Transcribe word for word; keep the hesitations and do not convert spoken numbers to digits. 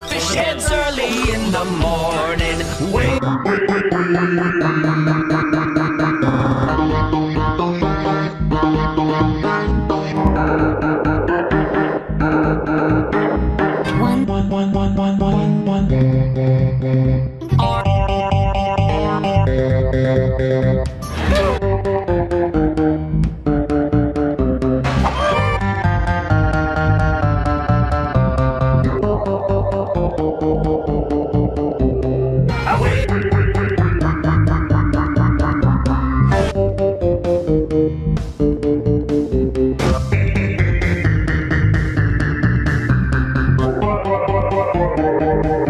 Fish heads early in the morning. Wait. One, one, one, one, one, one, one. Thank you.